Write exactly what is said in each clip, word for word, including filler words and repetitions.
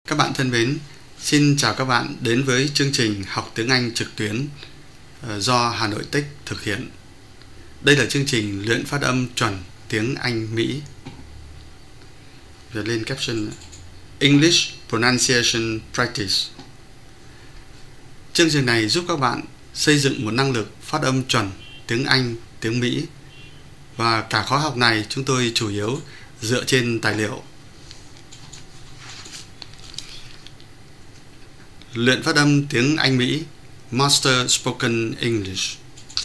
Các bạn thân mến, xin chào các bạn đến với chương trình học tiếng Anh trực tuyến do Hà Nội Tech thực hiện. Đây là chương trình luyện phát âm chuẩn tiếng Anh Mỹ. Viết lên caption English Pronunciation Practice. Chương trình này giúp các bạn xây dựng một năng lực phát âm chuẩn tiếng Anh, tiếng Mỹ. Và cả khóa học này chúng tôi chủ yếu dựa trên tài liệu luyện phát âm tiếng Anh Mỹ, Master Spoken English.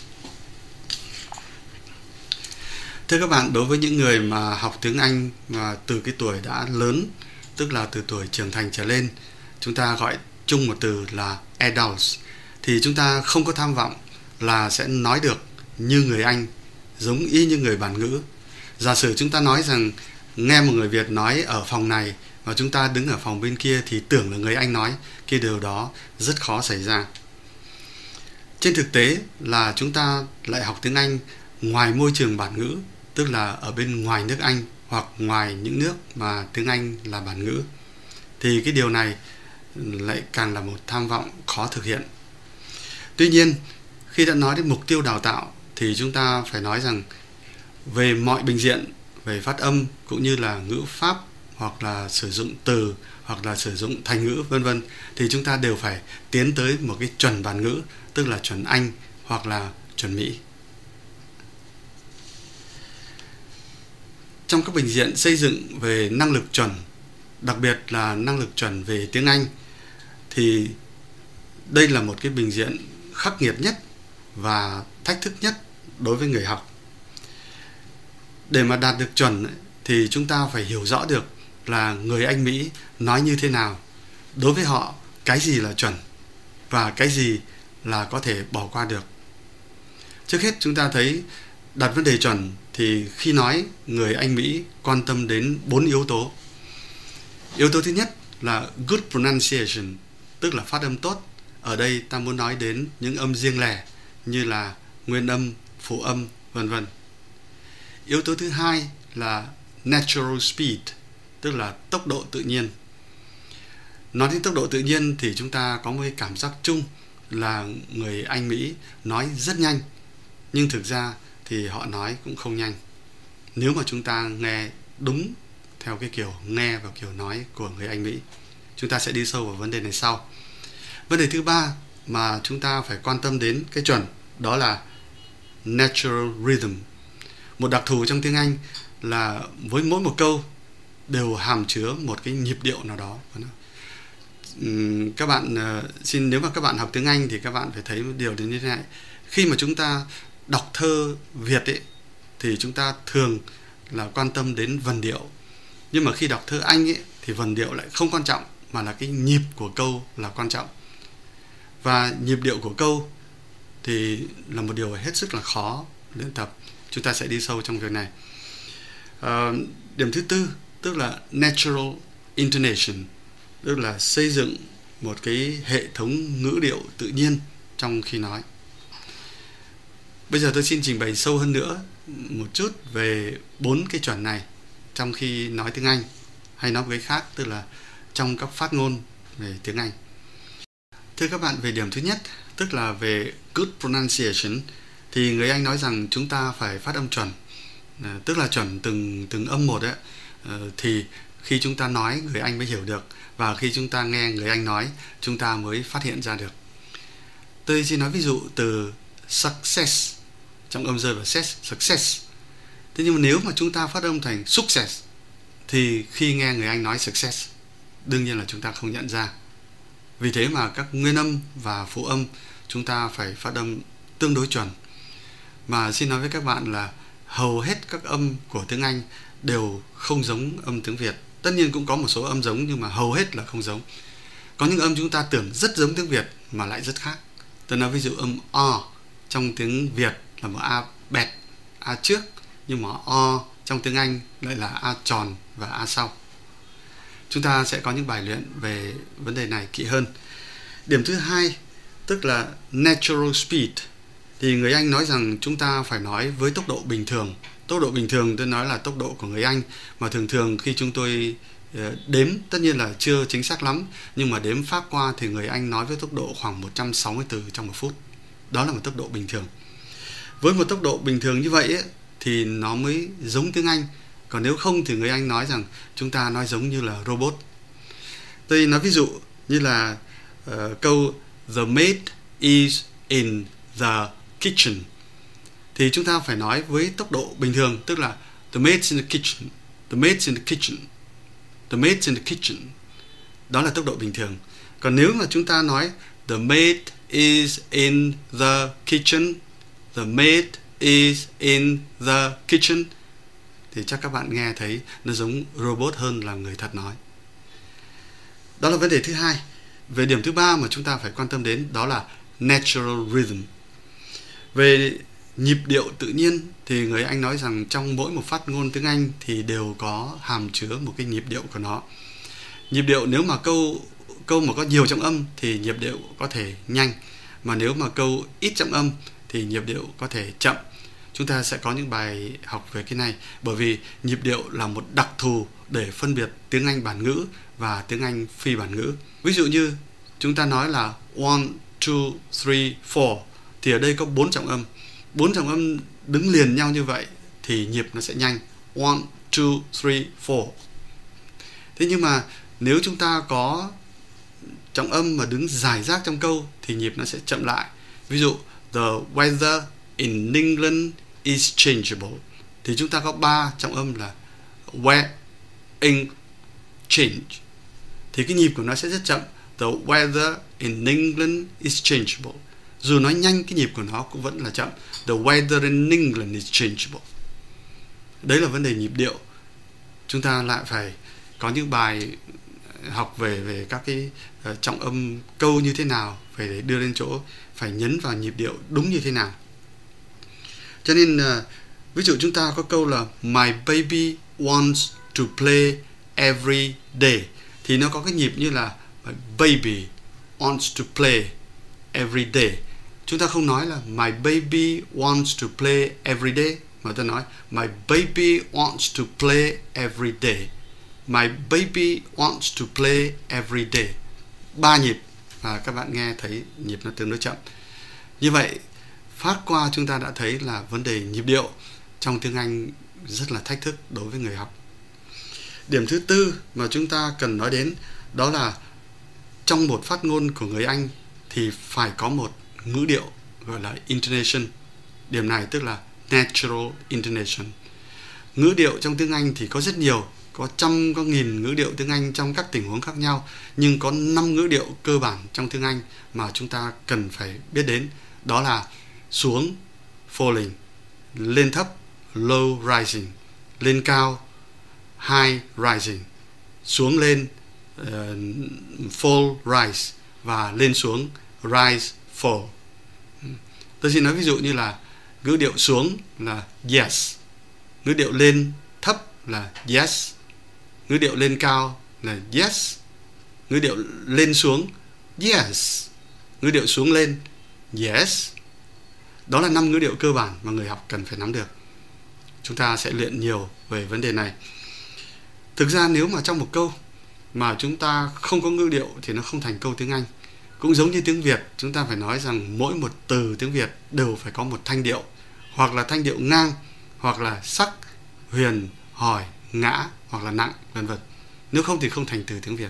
Thưa các bạn, đối với những người mà học tiếng Anh mà từ cái tuổi đã lớn, tức là từ tuổi trưởng thành trở lên, chúng ta gọi chung một từ là adults, thì chúng ta không có tham vọng là sẽ nói được như người Anh, giống y như người bản ngữ. Giả sử chúng ta nói rằng nghe một người Việt nói ở phòng này và chúng ta đứng ở phòng bên kia thì tưởng là người Anh nói, cái điều đó rất khó xảy ra. Trên thực tế là chúng ta lại học tiếng Anh ngoài môi trường bản ngữ, tức là ở bên ngoài nước Anh hoặc ngoài những nước mà tiếng Anh là bản ngữ, thì cái điều này lại càng là một tham vọng khó thực hiện. Tuy nhiên, khi đã nói đến mục tiêu đào tạo thì chúng ta phải nói rằng về mọi bình diện, về phát âm cũng như là ngữ pháp hoặc là sử dụng từ hoặc là sử dụng thành ngữ vân vân thì chúng ta đều phải tiến tới một cái chuẩn bản ngữ, tức là chuẩn Anh hoặc là chuẩn Mỹ. Trong các bình diện xây dựng về năng lực chuẩn, đặc biệt là năng lực chuẩn về tiếng Anh, thì đây là một cái bình diện khắc nghiệt nhất và thách thức nhất đối với người học. Để mà đạt được chuẩn thì chúng ta phải hiểu rõ được là người Anh Mỹ nói như thế nào, đối với họ cái gì là chuẩn và cái gì là có thể bỏ qua được. Trước hết chúng ta thấy đặt vấn đề chuẩn thì khi nói, người Anh Mỹ quan tâm đến bốn yếu tố. Yếu tố thứ nhất là good pronunciation, tức là phát âm tốt. Ở đây ta muốn nói đến những âm riêng lẻ như là nguyên âm, phụ âm, vân vân. Yếu tố thứ hai là natural speed, tức là tốc độ tự nhiên. Nói đến tốc độ tự nhiên thì chúng ta có một cái cảm giác chung là người Anh Mỹ nói rất nhanh, nhưng thực ra thì họ nói cũng không nhanh. Nếu mà chúng ta nghe đúng theo cái kiểu nghe và kiểu nói của người Anh Mỹ. Chúng ta sẽ đi sâu vào vấn đề này sau. Vấn đề thứ ba mà chúng ta phải quan tâm đến cái chuẩn, đó là natural rhythm. Một đặc thù trong tiếng Anh là với mỗi một câu đều hàm chứa một cái nhịp điệu nào đó. Các bạn xin nếu mà các bạn học tiếng Anh thì các bạn phải thấy một điều như thế này. Khi mà chúng ta đọc thơ Việt ấy, thì chúng ta thường là quan tâm đến vần điệu. Nhưng mà khi đọc thơ Anh ấy, thì vần điệu lại không quan trọng, mà là cái nhịp của câu là quan trọng. Và nhịp điệu của câu thì là một điều hết sức là khó luyện tập. Chúng ta sẽ đi sâu trong việc này. À, điểm thứ tư, tức là natural intonation, tức là xây dựng một cái hệ thống ngữ điệu tự nhiên trong khi nói. Bây giờ tôi xin trình bày sâu hơn nữa một chút về bốn cái chuẩn này trong khi nói tiếng Anh, hay nói một cái khác, tức là trong các phát ngôn về tiếng Anh. Thưa các bạn, về điểm thứ nhất, tức là về good pronunciation, thì người Anh nói rằng chúng ta phải phát âm chuẩn, à, tức là chuẩn từng từng âm một ấy, à, thì khi chúng ta nói người Anh mới hiểu được, và khi chúng ta nghe người Anh nói chúng ta mới phát hiện ra được. Tôi xin nói ví dụ từ success, trong âm rơi vào ses, success. Thế nhưng mà nếu mà chúng ta phát âm thành success thì khi nghe người Anh nói success, đương nhiên là chúng ta không nhận ra. Vì thế mà các nguyên âm và phụ âm chúng ta phải phát âm tương đối chuẩn. Mà xin nói với các bạn là hầu hết các âm của tiếng Anh đều không giống âm tiếng Việt. Tất nhiên cũng có một số âm giống nhưng mà hầu hết là không giống. Có những âm chúng ta tưởng rất giống tiếng Việt mà lại rất khác. Tôi nói ví dụ âm O trong tiếng Việt là một A bẹt, A trước, nhưng mà O trong tiếng Anh lại là A tròn và A sau. Chúng ta sẽ có những bài luyện về vấn đề này kỹ hơn. Điểm thứ hai, tức là natural speed, thì người Anh nói rằng chúng ta phải nói với tốc độ bình thường. Tốc độ bình thường tôi nói là tốc độ của người Anh, mà thường thường khi chúng tôi đếm tất nhiên là chưa chính xác lắm, nhưng mà đếm phát qua thì người Anh nói với tốc độ khoảng một trăm sáu mươi từ trong một phút. Đó là một tốc độ bình thường. Với một tốc độ bình thường như vậy ấy, thì nó mới giống tiếng Anh. Còn nếu không thì người Anh nói rằng chúng ta nói giống như là robot. Tôi nói ví dụ như là uh, câu The maid is in the kitchen. Thì chúng ta phải nói với tốc độ bình thường, tức là The maid's in the kitchen. The maid's in the kitchen. The maid's in the kitchen. Đó là tốc độ bình thường. Còn nếu mà chúng ta nói The maid is in the kitchen, The maid is in the kitchen, thì chắc các bạn nghe thấy nó giống robot hơn là người thật nói. Đó là vấn đề thứ hai. Về điểm thứ ba mà chúng ta phải quan tâm đến, đó là natural rhythm. Về nhịp điệu tự nhiên thì người Anh nói rằng trong mỗi một phát ngôn tiếng Anh thì đều có hàm chứa một cái nhịp điệu của nó. Nhịp điệu nếu mà câu câu mà có nhiều trọng âm thì nhịp điệu có thể nhanh, mà nếu mà câu ít trọng âm thì nhịp điệu có thể chậm. Chúng ta sẽ có những bài học về cái này, bởi vì nhịp điệu là một đặc thù để phân biệt tiếng Anh bản ngữ và tiếng Anh phi bản ngữ. Ví dụ như chúng ta nói là one, two, three, four thì ở đây có bốn trọng âm. Bốn trọng âm đứng liền nhau như vậy thì nhịp nó sẽ nhanh. One, two, three, four. Thế nhưng mà nếu chúng ta có trọng âm mà đứng rải rác trong câu thì nhịp nó sẽ chậm lại. Ví dụ the weather in England is changeable, thì chúng ta có ba trọng âm là we, in, change, thì cái nhịp của nó sẽ rất chậm. The weather in England is changeable. Dù nói nhanh cái nhịp của nó cũng vẫn là chậm. The weather in England is changeable. Đấy là vấn đề nhịp điệu. Chúng ta lại phải có những bài học về về các cái uh, trọng âm câu như thế nào, phải để đưa lên chỗ phải nhấn vào nhịp điệu đúng như thế nào. Cho nên uh, ví dụ chúng ta có câu là My baby wants to play every day, thì nó có cái nhịp như là My baby wants to play every day. Chúng ta không nói là My baby wants to play every day, mà ta nói My baby wants to play every day. My baby wants to play every day. Ba nhịp, và các bạn nghe thấy nhịp nó tương đối chậm. Như vậy phát qua chúng ta đã thấy là vấn đề nhịp điệu trong tiếng Anh rất là thách thức đối với người học. Điểm thứ tư mà chúng ta cần nói đến, đó là trong một phát ngôn của người Anh thì phải có một ngữ điệu gọi là intonation. Điểm này tức là natural intonation. Ngữ điệu trong tiếng Anh thì có rất nhiều, có trăm, có nghìn ngữ điệu tiếng Anh trong các tình huống khác nhau, nhưng có năm ngữ điệu cơ bản trong tiếng Anh mà chúng ta cần phải biết đến. Đó là xuống, falling, lên thấp, low rising, lên cao, high rising, xuống lên, uh, fall rise, và lên xuống, rise fall. Tôi xin nói ví dụ như là ngữ điệu xuống là yes, ngữ điệu lên thấp là yes, ngữ điệu lên cao là yes, ngữ điệu lên xuống yes, ngữ điệu xuống lên yes. Đó là năm ngữ điệu cơ bản mà người học cần phải nắm được. Chúng ta sẽ luyện nhiều về vấn đề này. Thực ra nếu mà trong một câu mà chúng ta không có ngữ điệu thì nó không thành câu tiếng Anh. Cũng giống như tiếng Việt, chúng ta phải nói rằng mỗi một từ tiếng Việt đều phải có một thanh điệu, hoặc là thanh điệu ngang, hoặc là sắc, huyền, hỏi, ngã, hoặc là nặng, vân vân. Nếu không thì không thành từ tiếng Việt.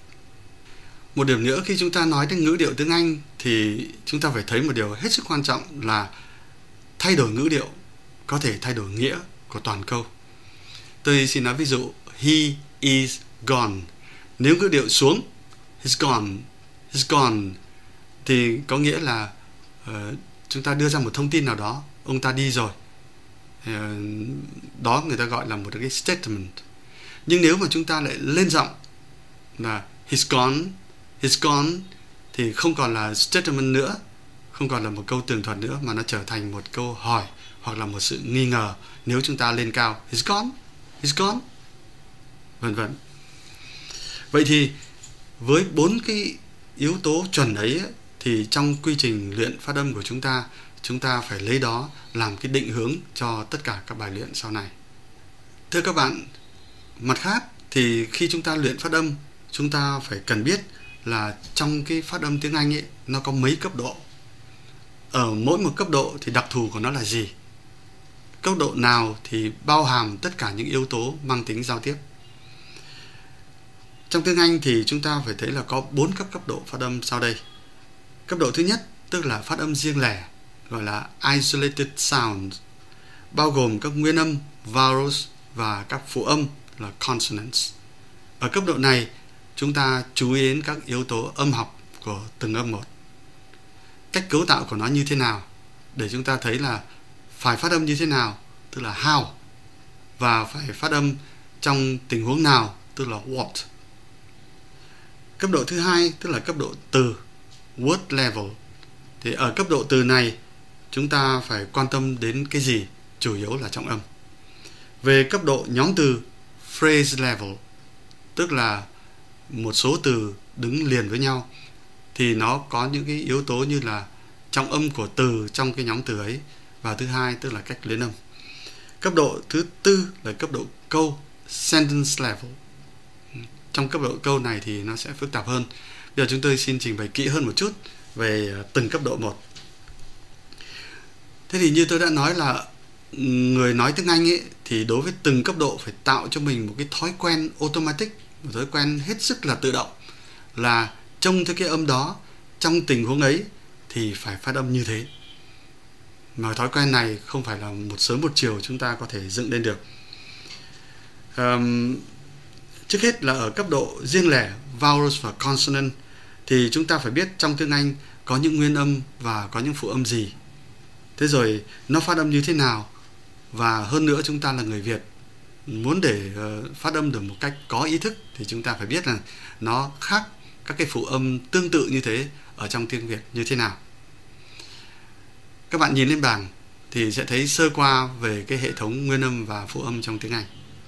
Một điểm nữa, khi chúng ta nói đến ngữ điệu tiếng Anh thì chúng ta phải thấy một điều hết sức quan trọng là thay đổi ngữ điệu có thể thay đổi nghĩa của toàn câu. Tôi xin nói ví dụ he is gone. Nếu ngữ điệu xuống, he's gone, he's gone, thì có nghĩa là uh, chúng ta đưa ra một thông tin nào đó, ông ta đi rồi. Uh, đó người ta gọi là một cái statement. Nhưng nếu mà chúng ta lại lên giọng là he's gone, he's gone, thì không còn là statement nữa, không còn là một câu tường thuật nữa, mà nó trở thành một câu hỏi hoặc là một sự nghi ngờ. Nếu chúng ta lên cao, he's gone, he's gone, vân vân. Vậy thì với bốn cái yếu tố chuẩn ấy, thì trong quy trình luyện phát âm của chúng ta, chúng ta phải lấy đó làm cái định hướng cho tất cả các bài luyện sau này. Thưa các bạn, mặt khác, thì khi chúng ta luyện phát âm, chúng ta phải cần biết là trong cái phát âm tiếng Anh ấy nó có mấy cấp độ. Ở mỗi một cấp độ thì đặc thù của nó là gì? Cấp độ nào thì bao hàm tất cả những yếu tố mang tính giao tiếp. Trong tiếng Anh thì chúng ta phải thấy là có bốn cấp cấp độ phát âm sau đây. Cấp độ thứ nhất tức là phát âm riêng lẻ, gọi là isolated sound, bao gồm các nguyên âm vowels và các phụ âm là consonants. Ở cấp độ này, chúng ta chú ý đến các yếu tố âm học của từng âm một. Cách cấu tạo của nó như thế nào để chúng ta thấy là phải phát âm như thế nào, tức là how, và phải phát âm trong tình huống nào, tức là what. Cấp độ thứ hai tức là cấp độ từ, word level. Thì ở cấp độ từ này, chúng ta phải quan tâm đến cái gì? Chủ yếu là trọng âm. Về cấp độ nhóm từ, phrase level, tức là một số từ đứng liền với nhau, thì nó có những cái yếu tố như là trọng âm của từ trong cái nhóm từ ấy, và thứ hai tức là cách liên âm. Cấp độ thứ tư là cấp độ câu, sentence level. Trong cấp độ câu này thì nó sẽ phức tạp hơn. Bây giờ chúng tôi xin trình bày kỹ hơn một chút về từng cấp độ một. Thế thì như tôi đã nói là người nói tiếng Anh ấy, thì đối với từng cấp độ phải tạo cho mình một cái thói quen automatic, một thói quen hết sức là tự động, là trông theo cái âm đó, trong tình huống ấy thì phải phát âm như thế. Mà thói quen này không phải là một sớm một chiều chúng ta có thể dựng lên được. Um, trước hết là ở cấp độ riêng lẻ, vowels và consonant, thì chúng ta phải biết trong tiếng Anh có những nguyên âm và có những phụ âm gì. Thế rồi nó phát âm như thế nào. Và hơn nữa chúng ta là người Việt, muốn để uh, phát âm được một cách có ý thức thì chúng ta phải biết là nó khác các cái phụ âm tương tự như thế ở trong tiếng Việt như thế nào. Các bạn nhìn lên bảng thì sẽ thấy sơ qua về cái hệ thống nguyên âm và phụ âm trong tiếng Anh.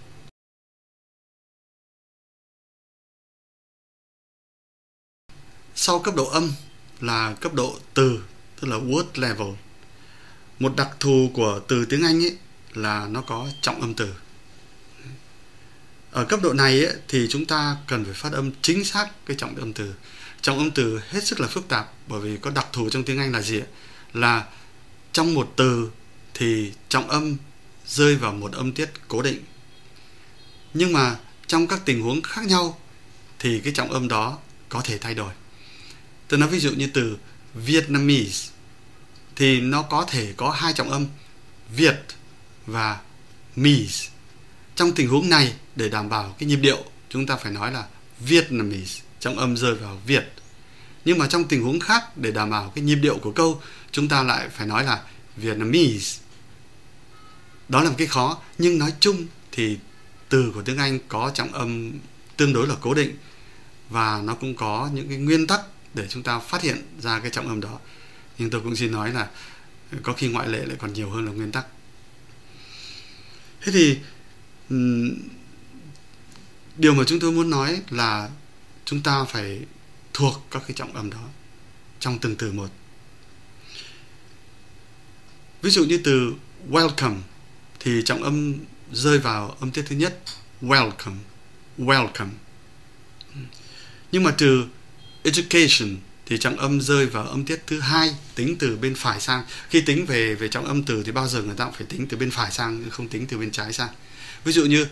Sau cấp độ âm là cấp độ từ, tức là word level. Một đặc thù của từ tiếng Anh ấy là nó có trọng âm từ. Ở cấp độ này ấy, thì chúng ta cần phải phát âm chính xác cái trọng âm từ. Trọng âm từ hết sức là phức tạp, bởi vì có đặc thù trong tiếng Anh là gì ấy? Là trong một từ thì trọng âm rơi vào một âm tiết cố định. Nhưng mà trong các tình huống khác nhau thì cái trọng âm đó có thể thay đổi. Tôi nói ví dụ như từ Vietnamese thì nó có thể có hai trọng âm, Việt và Mise. Trong tình huống này, để đảm bảo cái nhịp điệu, chúng ta phải nói là Vietnamese, trọng âm rơi vào Việt. Nhưng mà trong tình huống khác, để đảm bảo cái nhịp điệu của câu, chúng ta lại phải nói là Vietnamese. Đó là một cái khó, nhưng nói chung thì từ của tiếng Anh có trọng âm tương đối là cố định, và nó cũng có những cái nguyên tắc để chúng ta phát hiện ra cái trọng âm đó. Nhưng tôi cũng xin nói là có khi ngoại lệ lại còn nhiều hơn là nguyên tắc. Thế thì điều mà chúng tôi muốn nói là chúng ta phải thuộc các cái trọng âm đó trong từng từ một. Ví dụ như từ welcome thì trọng âm rơi vào âm tiết thứ nhất, welcome, welcome. Nhưng mà từ education thì trọng âm rơi vào âm tiết thứ hai, tính từ bên phải sang. Khi tính về về trọng âm từ thì bao giờ người ta cũng phải tính từ bên phải sang, không tính từ bên trái sang. Ví dụ như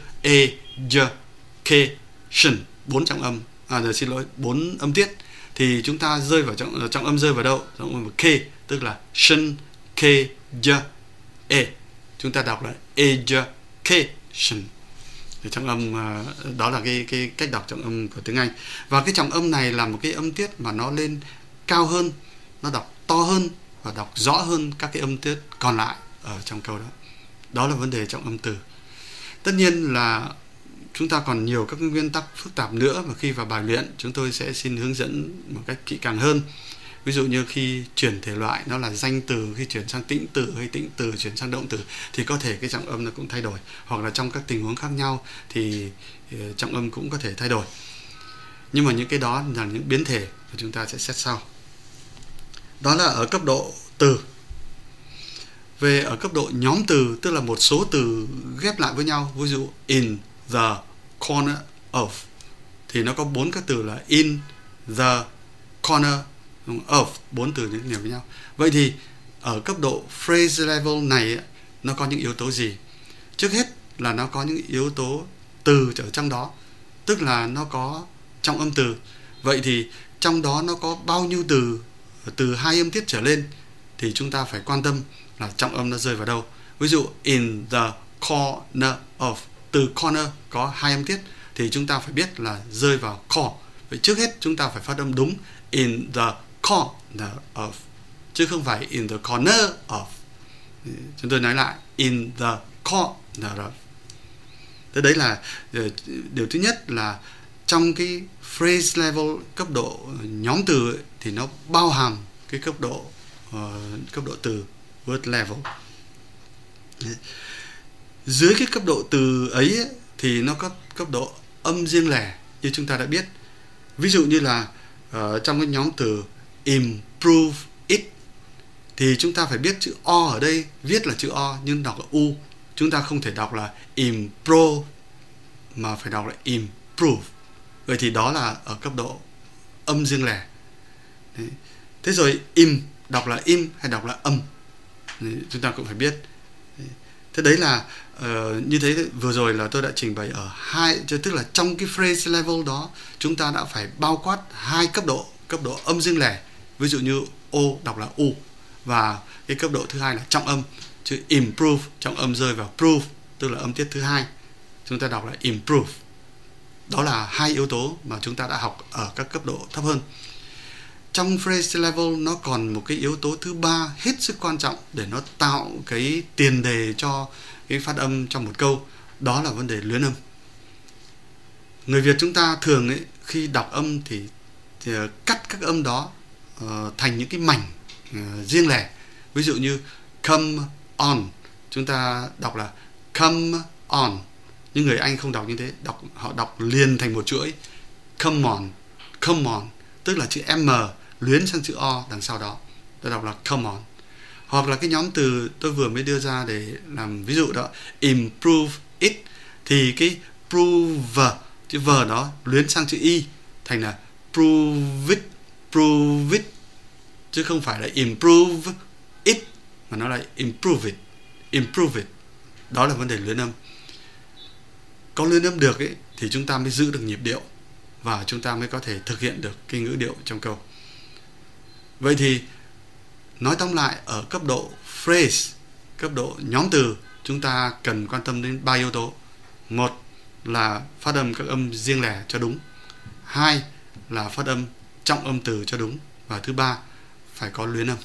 education, bốn trọng âm, à xin lỗi, bốn âm tiết, thì chúng ta rơi vào trọng, trọng âm rơi vào đâu? Trọng âm vào k, tức là shin, k, j, e. Chúng ta đọc là education. Thì trọng âm đó là cái cái cách đọc trọng âm của tiếng Anh. Và cái trọng âm này là một cái âm tiết mà nó lên cao hơn, nó đọc to hơn và đọc rõ hơn các cái âm tiết còn lại ở trong câu đó. Đó là vấn đề trọng âm từ. Tất nhiên là chúng ta còn nhiều các nguyên tắc phức tạp nữa mà khi vào bài luyện chúng tôi sẽ xin hướng dẫn một cách kỹ càng hơn. Ví dụ như khi chuyển thể loại nó là danh từ, khi chuyển sang tĩnh từ hay tĩnh từ chuyển sang động từ thì có thể cái trọng âm nó cũng thay đổi, hoặc là trong các tình huống khác nhau thì trọng âm cũng có thể thay đổi. Nhưng mà những cái đó là những biến thể mà chúng ta sẽ xét sau. Đó là ở cấp độ từ. Về ở cấp độ nhóm từ, tức là một số từ ghép lại với nhau, ví dụ in the corner of thì nó có bốn các từ là in, the, corner, of, bốn từ những nhiều với nhau. Vậy thì ở cấp độ phrase level này nó có những yếu tố gì? Trước hết là nó có những yếu tố từ ở trong đó, tức là nó có trọng âm từ. Vậy thì trong đó nó có bao nhiêu từ từ hai âm tiết trở lên thì chúng ta phải quan tâm là trọng âm nó rơi vào đâu. Ví dụ in the corner of, từ corner có hai âm tiết thì chúng ta phải biết là rơi vào core. Vậy trước hết chúng ta phải phát âm đúng in the corner of, chứ không phải in the corner of. Chúng tôi nói lại in the corner of. Thế đấy là điều thứ nhất, là trong cái phrase level, cấp độ nhóm từ ấy, thì nó bao hàm cái cấp độ uh, cấp độ từ word level. Dưới cái cấp độ từ ấy, ấy thì nó có cấp độ âm riêng lẻ như chúng ta đã biết. Ví dụ như là uh, trong cái nhóm từ improve it thì chúng ta phải biết chữ O ở đây viết là chữ O nhưng đọc là U. Chúng ta không thể đọc là improve mà phải đọc là improve. Vậy thì đó là ở cấp độ âm riêng lẻ. Đấy. Thế rồi im đọc là im hay đọc là âm, đấy, chúng ta cũng phải biết. Đấy. Thế đấy là uh, như thế vừa rồi là tôi đã trình bày ở hai, tức là trong cái phrase level đó chúng ta đã phải bao quát hai cấp độ, cấp độ âm riêng lẻ, ví dụ như O đọc là U, và cái cấp độ thứ hai là trọng âm, chữ improve trọng âm rơi vào prove, tức là âm tiết thứ hai, chúng ta đọc là improve. Đó là hai yếu tố mà chúng ta đã học ở các cấp độ thấp hơn. Trong phrase level nó còn một cái yếu tố thứ ba hết sức quan trọng để nó tạo cái tiền đề cho cái phát âm trong một câu, đó là vấn đề luyến âm. Người Việt chúng ta thường ấy, khi đọc âm thì, thì cắt các âm đó uh, thành những cái mảnh uh, riêng lẻ. Ví dụ như come on, chúng ta đọc là come on, nhưng người Anh không đọc như thế, đọc họ đọc liền thành một chuỗi come on, come on, tức là chữ M luyến sang chữ O đằng sau đó, tôi đọc là come on. Hoặc là cái nhóm từ tôi vừa mới đưa ra để làm ví dụ đó, improve it, thì cái prove, chữ V đó luyến sang chữ Y thành là prove it, prove it, chứ không phải là improve it mà nó là improve it, improve it. Đó là vấn đề luyến âm. Có luyến âm được ấy, thì chúng ta mới giữ được nhịp điệu và chúng ta mới có thể thực hiện được cái ngữ điệu trong câu. Vậy thì nói tóm lại, ở cấp độ phrase, cấp độ nhóm từ, chúng ta cần quan tâm đến ba yếu tố. Một là phát âm các âm riêng lẻ cho đúng. Hai là phát âm trọng âm từ cho đúng. Và thứ ba, phải có luyến âm.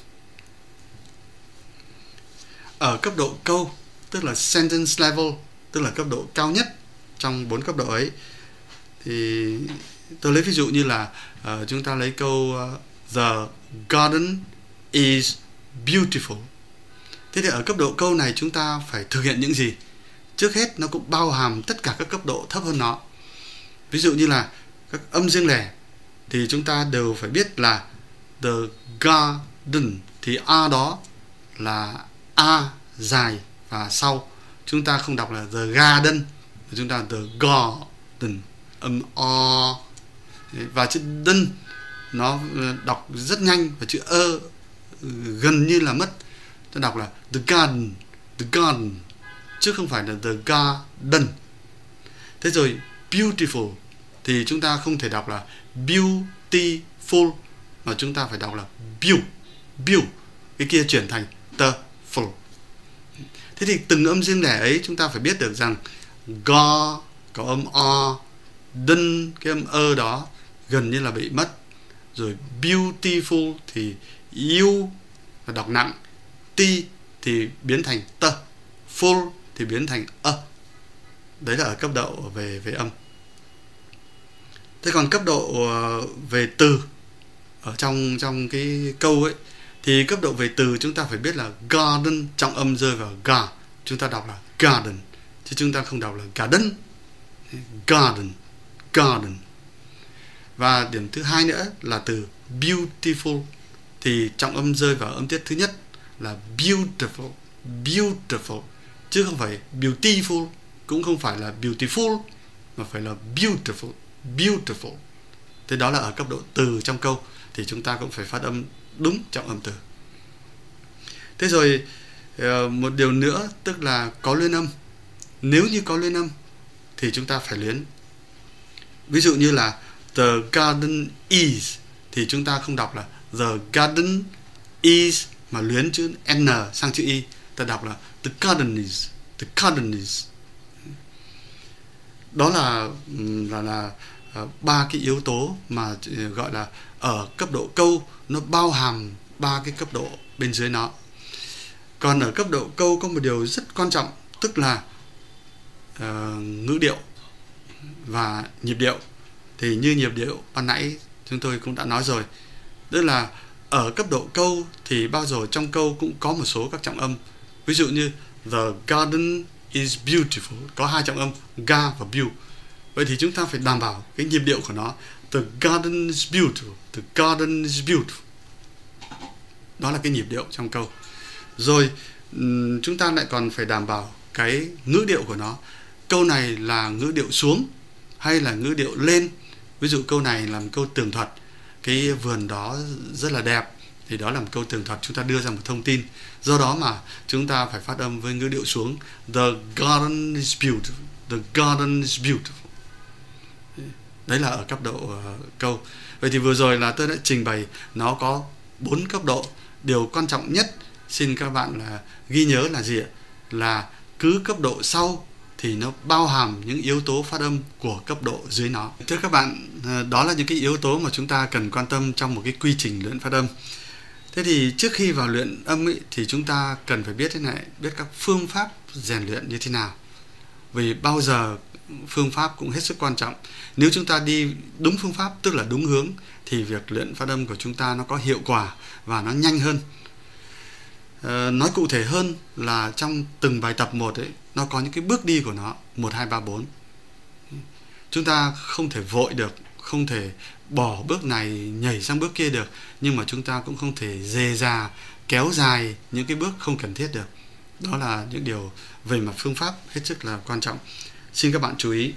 Ở cấp độ câu, tức là sentence level, tức là cấp độ cao nhất trong bốn cấp độ ấy, thì tôi lấy ví dụ như là uh, chúng ta lấy câu uh, The garden is beautiful. Thế thì ở cấp độ câu này chúng ta phải thực hiện những gì? Trước hết nó cũng bao hàm tất cả các cấp độ thấp hơn nó. Ví dụ như là các âm riêng lẻ thì chúng ta đều phải biết là the garden, thì A đó là A dài và sau. Chúng ta không đọc là the garden, chúng ta the garden, âm O. Và chữ den nó đọc rất nhanh và chữ ơ gần như là mất. Tôi đọc là the garden, the garden, chứ không phải là the garden. Thế rồi beautiful thì chúng ta không thể đọc là beautiful mà chúng ta phải đọc là beau, beau. Cái kia chuyển thành the full. Thế thì từng âm riêng lẻ ấy chúng ta phải biết được rằng go có âm O, den cái âm ơ đó gần như là bị mất. Rồi beautiful thì u là đọc nặng, t thì biến thành t, full thì biến thành ơ. Đấy là ở cấp độ về về âm. Thế còn cấp độ về từ ở trong trong cái câu ấy, thì cấp độ về từ chúng ta phải biết là garden trọng âm rơi vào ga, chúng ta đọc là garden, chứ chúng ta không đọc là garden. Garden, garden. Và điểm thứ hai nữa là từ beautiful, thì trọng âm rơi vào âm tiết thứ nhất là beautiful, beautiful, chứ không phải beautiful, cũng không phải là beautiful. mà phải là beautiful, beautiful. Thế đó là ở cấp độ từ trong câu thì chúng ta cũng phải phát âm đúng trọng âm từ. Thế rồi một điều nữa tức là có luyện âm. Nếu như có luyện âm thì chúng ta phải luyến. Ví dụ như là the garden is thì chúng ta không đọc là the garden is mà luyến chữ n sang chữ y, ta đọc là the garden is, the garden is. Đó là là là ba cái yếu tố mà gọi là ở cấp độ câu nó bao hàm ba cái cấp độ bên dưới nó. Còn ở cấp độ câu có một điều rất quan trọng, tức là uh, ngữ điệu và nhịp điệu. Thì như nhịp điệu ban nãy chúng tôi cũng đã nói rồi, tức là ở cấp độ câu thì bao giờ trong câu cũng có một số các trọng âm. Ví dụ như the garden is beautiful, có hai trọng âm ga và beau. Vậy thì chúng ta phải đảm bảo cái nhịp điệu của nó. The garden is beautiful, the garden is beautiful. Đó là cái nhịp điệu trong câu. Rồi chúng ta lại còn phải đảm bảo cái ngữ điệu của nó. Câu này là ngữ điệu xuống hay là ngữ điệu lên. Ví dụ câu này là một câu tường thuật, cái vườn đó rất là đẹp, thì đó là một câu tường thuật, chúng ta đưa ra một thông tin. Do đó mà chúng ta phải phát âm với ngữ điệu xuống. The garden is beautiful, the garden is beautiful. Đấy là ở cấp độ uh, câu. Vậy thì vừa rồi là tôi đã trình bày nó có bốn cấp độ. Điều quan trọng nhất xin các bạn là ghi nhớ là gì ạ? Là cứ cấp độ sau thì nó bao hàm những yếu tố phát âm của cấp độ dưới nó. Thưa các bạn, đó là những cái yếu tố mà chúng ta cần quan tâm trong một cái quy trình luyện phát âm. Thế thì trước khi vào luyện âm ấy, thì chúng ta cần phải biết thế này, biết các phương pháp rèn luyện như thế nào. Vì bao giờ phương pháp cũng hết sức quan trọng. Nếu chúng ta đi đúng phương pháp, tức là đúng hướng, thì việc luyện phát âm của chúng ta nó có hiệu quả và nó nhanh hơn. À, nói cụ thể hơn là trong từng bài tập một ấy, nó có những cái bước đi của nó, một, hai, ba, bốn. Chúng ta không thể vội được, không thể bỏ bước này nhảy sang bước kia được, nhưng mà chúng ta cũng không thể dề dà kéo dài những cái bước không cần thiết được. Đó là những điều về mặt phương pháp hết sức là quan trọng. Xin các bạn chú ý.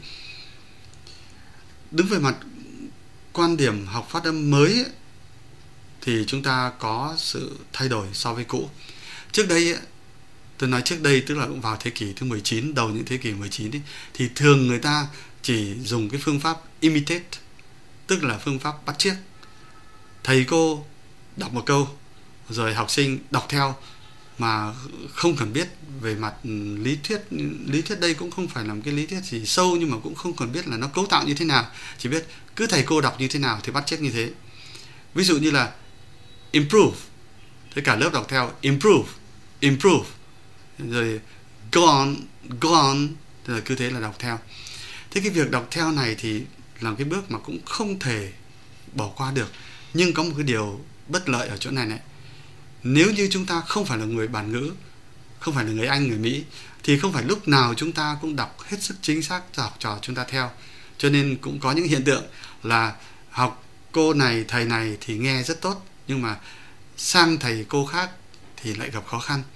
Đứng về mặt quan điểm học phát âm mới ấy, thì chúng ta có sự thay đổi so với cũ. Trước đây ấy, tôi nói trước đây tức là cũng vào thế kỷ thứ mười chín, đầu những thế kỷ mười chín ấy, thì thường người ta chỉ dùng cái phương pháp imitate, tức là phương pháp bắt chước. Thầy cô đọc một câu rồi học sinh đọc theo mà không cần biết về mặt lý thuyết. Lý thuyết đây cũng không phải là một cái lý thuyết gì sâu, nhưng mà cũng không cần biết là nó cấu tạo như thế nào, chỉ biết cứ thầy cô đọc như thế nào thì bắt chước như thế. Ví dụ như là improve, thế cả lớp đọc theo improve, improve, rồi go on, go on, rồi cứ thế là đọc theo. Thế cái việc đọc theo này thì là cái bước mà cũng không thể bỏ qua được. Nhưng có một cái điều bất lợi ở chỗ này này. Nếu như chúng ta không phải là người bản ngữ, không phải là người Anh, người Mỹ, thì không phải lúc nào chúng ta cũng đọc hết sức chính xác cho học trò chúng ta theo. Cho nên cũng có những hiện tượng là học cô này, thầy này thì nghe rất tốt, nhưng mà sang thầy cô khác thì lại gặp khó khăn.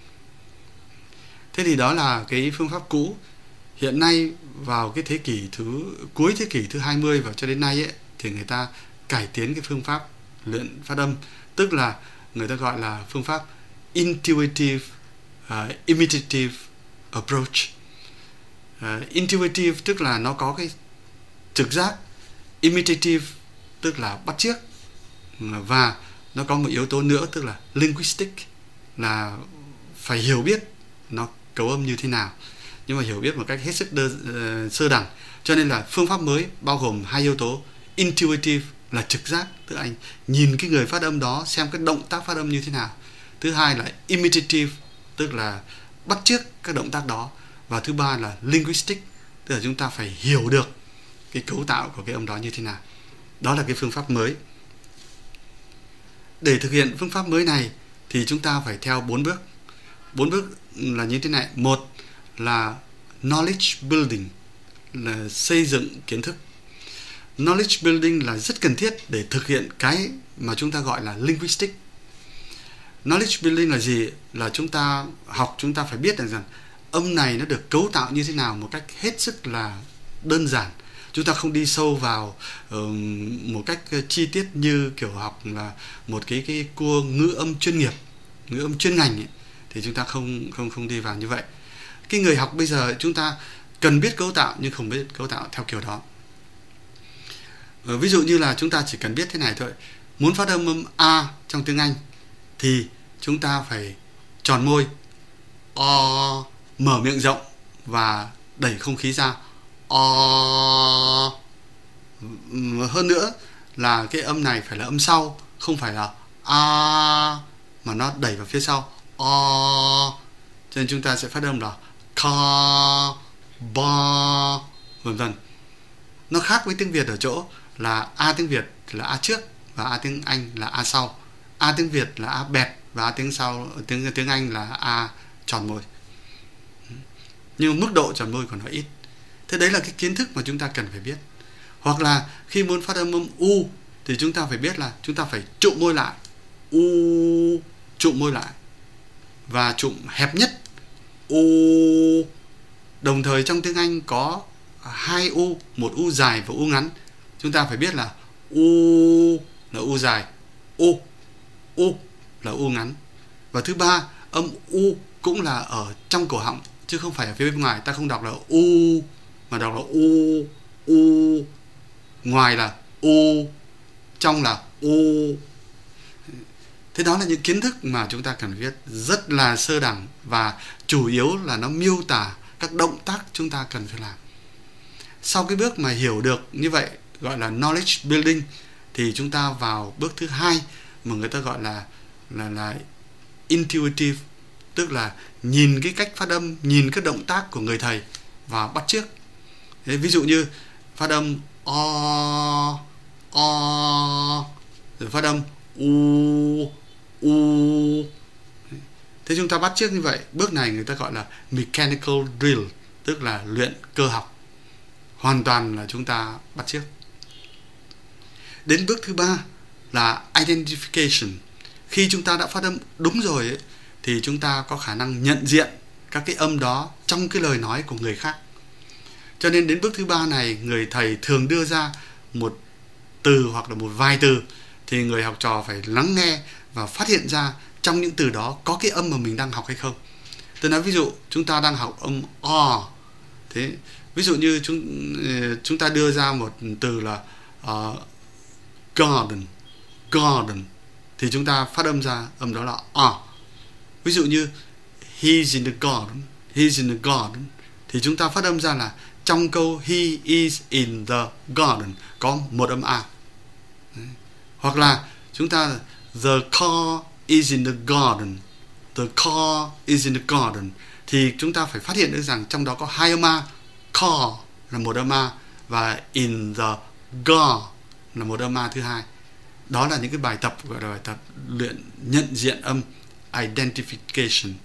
Thế thì đó là cái phương pháp cũ. Hiện nay vào cái thế kỷ thứ cuối thế kỷ thứ hai mươi và cho đến nay ấy, thì người ta cải tiến cái phương pháp luyện phát âm, tức là người ta gọi là phương pháp intuitive uh, imitative approach. Uh, intuitive tức là nó có cái trực giác, imitative tức là bắt chước, và nó có một yếu tố nữa tức là linguistic, là phải hiểu biết nó cấu âm như thế nào, nhưng mà hiểu biết một cách hết sức đơ, uh, sơ đẳng. Cho nên là phương pháp mới bao gồm hai yếu tố. Intuitive là trực giác, tức là anh nhìn cái người phát âm đó xem cái động tác phát âm như thế nào. Thứ hai là imitative, tức là bắt chước các động tác đó. Và thứ ba là linguistic, tức là chúng ta phải hiểu được cái cấu tạo của cái âm đó như thế nào. Đó là cái phương pháp mới. Để thực hiện phương pháp mới này thì chúng ta phải theo bốn bước. Bốn bước là như thế này. Một là knowledge building, là xây dựng kiến thức. Knowledge building là rất cần thiết để thực hiện cái mà chúng ta gọi là linguistic. Knowledge building là gì? Là chúng ta học, chúng ta phải biết rằng âm này nó được cấu tạo như thế nào một cách hết sức là đơn giản. Chúng ta không đi sâu vào uh, một cách chi tiết như kiểu học là một cái cái cua ngữ âm chuyên nghiệp, ngữ âm chuyên ngành ấy, thì chúng ta không không không đi vào như vậy. Cái người học bây giờ chúng ta cần biết cấu tạo nhưng không biết cấu tạo theo kiểu đó. Uh, ví dụ như là chúng ta chỉ cần biết thế này thôi. Muốn phát âm âm A trong tiếng Anh thì chúng ta phải tròn môi, o, mở miệng rộng và đẩy không khí ra. O. Hơn nữa là cái âm này phải là âm sau, không phải là a mà nó đẩy vào phía sau. O. Cho nên chúng ta sẽ phát âm là ka, ba, vân vân. Nó khác với tiếng Việt ở chỗ là a tiếng Việt là a trước và a tiếng Anh là a sau. A tiếng Việt là a bẹt và a tiếng sau tiếng tiếng Anh là a tròn môi. Nhưng mức độ tròn môi của nó ít. Thế đấy là cái kiến thức mà chúng ta cần phải biết. Hoặc là khi muốn phát âm âm u thì chúng ta phải biết là chúng ta phải trụm môi lại. U, trụm môi lại. Và trụm hẹp nhất. U. Đồng thời trong tiếng Anh có hai u, một u dài và u ngắn. Chúng ta phải biết là u là u dài, u, u là u ngắn. Và thứ ba, âm u cũng là ở trong cổ họng chứ không phải ở phía bên ngoài. Ta không đọc là u mà đọc là u, u. Ngoài là u, trong là u. Thế đó là những kiến thức mà chúng ta cần biết, rất là sơ đẳng và chủ yếu là nó miêu tả các động tác chúng ta cần phải làm. Sau cái bước mà hiểu được như vậy, gọi là knowledge building, thì chúng ta vào bước thứ hai mà người ta gọi là là là intuitive, tức là nhìn cái cách phát âm, nhìn các động tác của người thầy và bắt chước. Thế ví dụ như phát âm o, o, rồi phát âm u, u. Thế chúng ta bắt chước như vậy. Bước này người ta gọi là mechanical drill, tức là luyện cơ học. Hoàn toàn là chúng ta bắt chước. Đến bước thứ ba là identification. Khi chúng ta đã phát âm đúng rồi ấy, thì chúng ta có khả năng nhận diện các cái âm đó trong cái lời nói của người khác. Cho nên đến bước thứ ba này, người thầy thường đưa ra một từ hoặc là một vài từ, thì người học trò phải lắng nghe và phát hiện ra trong những từ đó có cái âm mà mình đang học hay không. Tôi nói ví dụ chúng ta đang học âm o, thế ví dụ như chúng chúng ta đưa ra một từ là uh, garden, garden, thì chúng ta phát âm ra âm đó là a. Ví dụ như he's in the garden, he's in the garden, thì chúng ta phát âm ra là trong câu he is in the garden có một âm a. Đấy. Hoặc là chúng ta the car is in the garden, the car is in the garden, thì chúng ta phải phát hiện được rằng trong đó có hai âm a. Car là một âm a và in the gar là một âm a thứ hai. Đó là những cái bài tập gọi là bài tập luyện nhận diện âm, identification.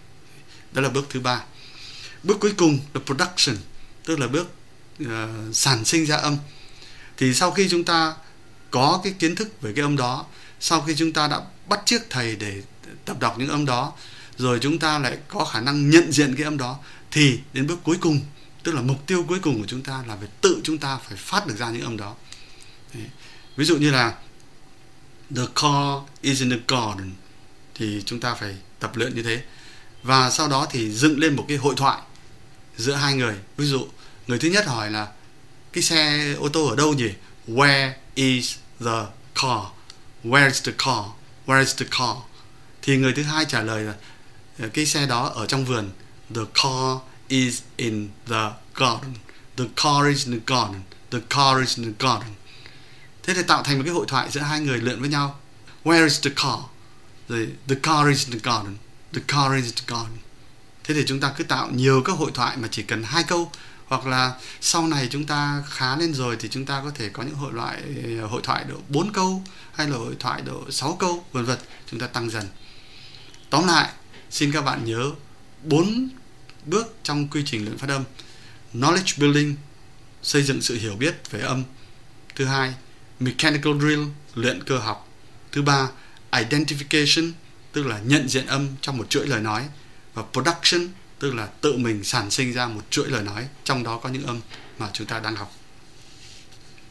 Đó là bước thứ ba. Bước cuối cùng là production, tức là bước uh, sản sinh ra âm. Thì sau khi chúng ta có cái kiến thức về cái âm đó, sau khi chúng ta đã bắt chước thầy để tập đọc những âm đó, rồi chúng ta lại có khả năng nhận diện cái âm đó, thì đến bước cuối cùng, tức là mục tiêu cuối cùng của chúng ta là phải tự chúng ta phải phát được ra những âm đó. Đấy. Ví dụ như là the car is in the garden, thì chúng ta phải tập luyện như thế. Và sau đó thì dựng lên một cái hội thoại giữa hai người. Ví dụ người thứ nhất hỏi là cái xe ô tô ở đâu nhỉ? Where is the car? Where is the car? Where is the car? Thì người thứ hai trả lời là cái xe đó ở trong vườn. The car is in the garden. The car is in the garden. The car is in the garden. Thế thì tạo thành một cái hội thoại giữa hai người luyện với nhau. Where is the car? Rồi the car is in the garden. The car is in the garden. Thế thì chúng ta cứ tạo nhiều các hội thoại mà chỉ cần hai câu, hoặc là sau này chúng ta khá lên rồi thì chúng ta có thể có những hội loại hội thoại độ bốn câu hay là hội thoại độ sáu câu, vân vân, chúng ta tăng dần. Tóm lại, xin các bạn nhớ bốn bước trong quy trình luyện phát âm. Knowledge building, xây dựng sự hiểu biết về âm. Thứ hai, mechanical drill, luyện cơ học. Thứ ba, identification, tức là nhận diện âm trong một chuỗi lời nói. Và production, tức là tự mình sản sinh ra một chuỗi lời nói, trong đó có những âm mà chúng ta đang học.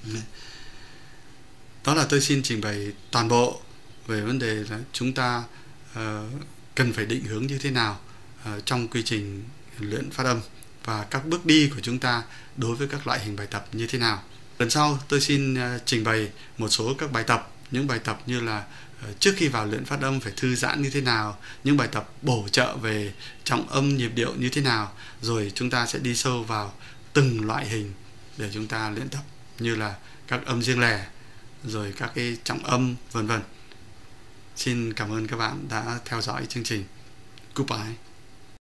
Đó là tôi xin trình bày toàn bộ về vấn đề là chúng ta uh, cần phải định hướng như thế nào uh, trong quy trình luyện phát âm và các bước đi của chúng ta đối với các loại hình bài tập như thế nào. Lần sau tôi xin uh, trình bày một số các bài tập, những bài tập như là uh, trước khi vào luyện phát âm phải thư giãn như thế nào, những bài tập bổ trợ về trọng âm nhịp điệu như thế nào, rồi chúng ta sẽ đi sâu vào từng loại hình để chúng ta luyện tập, như là các âm riêng lẻ, rồi các cái trọng âm, vân vân. Xin cảm ơn các bạn đã theo dõi chương trình. Goodbye.